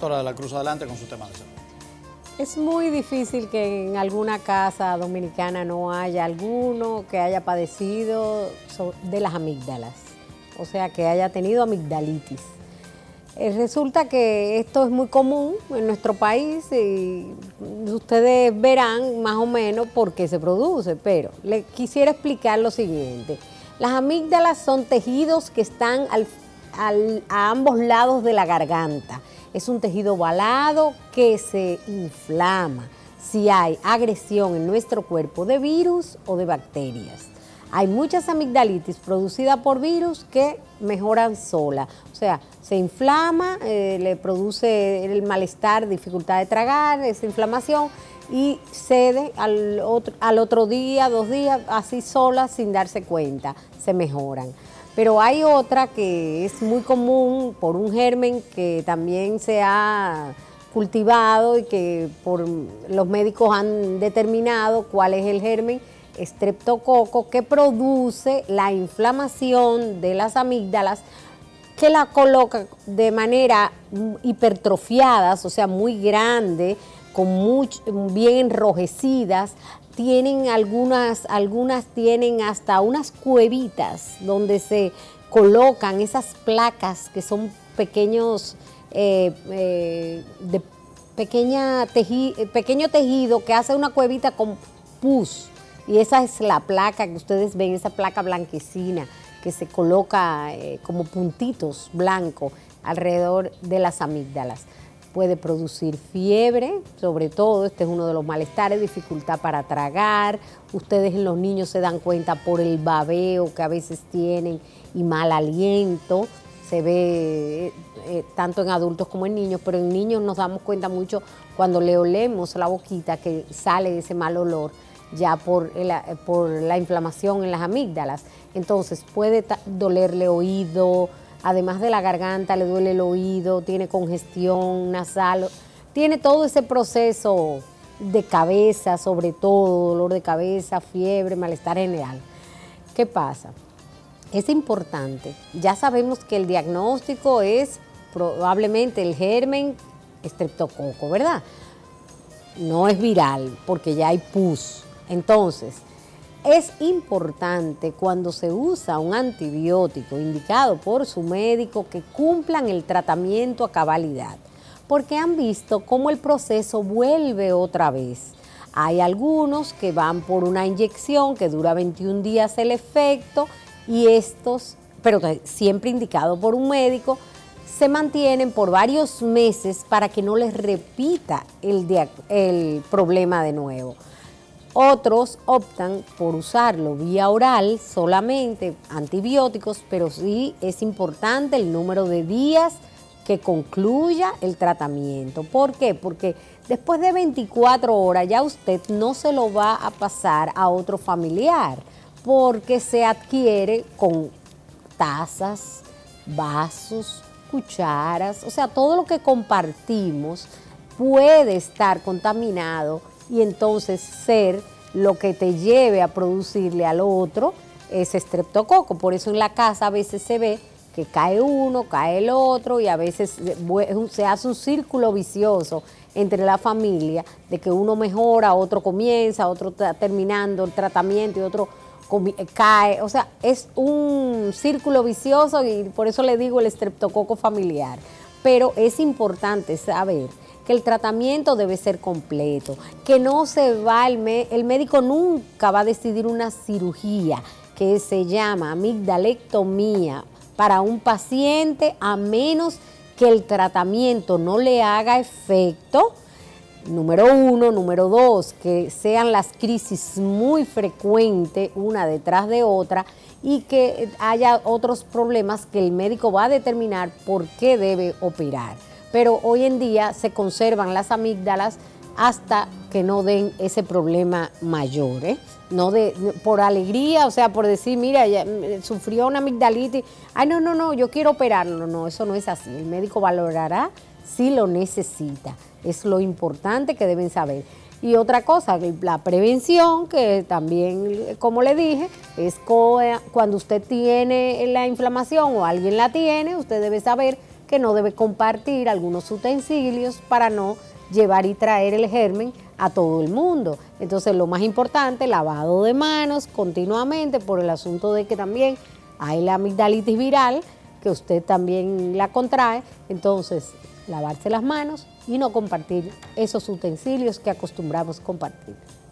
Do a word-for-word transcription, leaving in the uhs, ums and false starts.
Doctora de la Cruz, adelante con su tema de salud. Es muy difícil que en alguna casa dominicana no haya alguno que haya padecido de las amígdalas, o sea, que haya tenido amigdalitis. Eh, resulta que esto es muy común en nuestro país y ustedes verán más o menos por qué se produce, pero les quisiera explicar lo siguiente. Las amígdalas son tejidos que están al, al, a ambos lados de la garganta. Es un tejido ovalado que se inflama si hay agresión en nuestro cuerpo de virus o de bacterias. Hay muchas amigdalitis producidas por virus que mejoran sola. O sea, se inflama, eh, le produce el malestar, dificultad de tragar, esa inflamación, y cede al otro, al otro día, dos días, así sola, sin darse cuenta, se mejoran. Pero hay otra que es muy común por un germen que también se ha cultivado y que por los médicos han determinado cuál es el germen, estreptococo, que produce la inflamación de las amígdalas, que la coloca de manera hipertrofiadas, o sea, muy grande, con mucho, bien enrojecidas. Tienen algunas, algunas tienen hasta unas cuevitas donde se colocan esas placas que son pequeños, eh, eh, de pequeña teji, pequeño tejido que hace una cuevita con pus. Y esa es la placa que ustedes ven, esa placa blanquecina que se coloca eh, como puntitos blancos alrededor de las amígdalas. Puede producir fiebre, sobre todo, este es uno de los malestares, dificultad para tragar. Ustedes en los niños se dan cuenta por el babeo que a veces tienen y mal aliento. Se ve eh, tanto en adultos como en niños, pero en niños nos damos cuenta mucho cuando le olemos la boquita que sale ese mal olor, ya por, el, por la inflamación en las amígdalas. Entonces puede dolerle oído, además de la garganta le duele el oído, tiene congestión nasal, tiene todo ese proceso de cabeza, sobre todo dolor de cabeza, fiebre, malestar general. ¿Qué pasa? Es importante, ya sabemos que el diagnóstico es probablemente el germen estreptococo, ¿verdad? No es viral porque ya hay pus. Entonces, es importante cuando se usa un antibiótico indicado por su médico que cumplan el tratamiento a cabalidad, porque han visto cómo el proceso vuelve otra vez. Hay algunos que van por una inyección que dura veintiún días el efecto y estos, pero siempre indicado por un médico, se mantienen por varios meses para que no les repita el, el problema de nuevo. Otros optan por usarlo vía oral, solamente antibióticos, pero sí es importante el número de días que concluya el tratamiento. ¿Por qué? Porque después de veinticuatro horas ya usted no se lo va a pasar a otro familiar, porque se adquiere con tazas, vasos, cucharas, o sea, todo lo que compartimos puede estar contaminado y entonces ser lo que te lleve a producirle al otro ese estreptococo. Por eso en la casa a veces se ve que cae uno, cae el otro y a veces se hace un círculo vicioso entre la familia de que uno mejora, otro comienza, otro está terminando el tratamiento y otro cae. O sea, es un círculo vicioso y por eso le digo el estreptococo familiar. Pero es importante saber que el tratamiento debe ser completo, que no se va, el, el médico nunca va a decidir una cirugía que se llama amigdalectomía para un paciente a menos que el tratamiento no le haga efecto, número uno. Número dos, que sean las crisis muy frecuentes una detrás de otra y que haya otros problemas que el médico va a determinar por qué debe operar. Pero hoy en día se conservan las amígdalas hasta que no den ese problema mayor, ¿eh? No de, por alegría, o sea, por decir, mira, ya, sufrió una amigdalitis, ay, no, no, no, yo quiero operarlo. No, no, eso no es así. El médico valorará si lo necesita. Es lo importante que deben saber. Y otra cosa, la prevención, que también, como le dije, es cuando usted tiene la inflamación o alguien la tiene, usted debe saber que que no debe compartir algunos utensilios para no llevar y traer el germen a todo el mundo. Entonces, lo más importante, lavado de manos continuamente por el asunto de que también hay la amigdalitis viral, que usted también la contrae. Entonces, lavarse las manos y no compartir esos utensilios que acostumbramos compartir.